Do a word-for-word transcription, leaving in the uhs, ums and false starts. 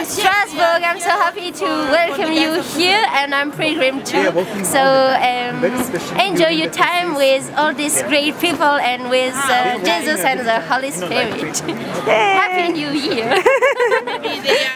Strasbourg. I'm so happy to welcome you here, and I'm Pilgrim too. So um, enjoy your time with all these great people and with uh, Jesus and the Holy Spirit. Happy New Year!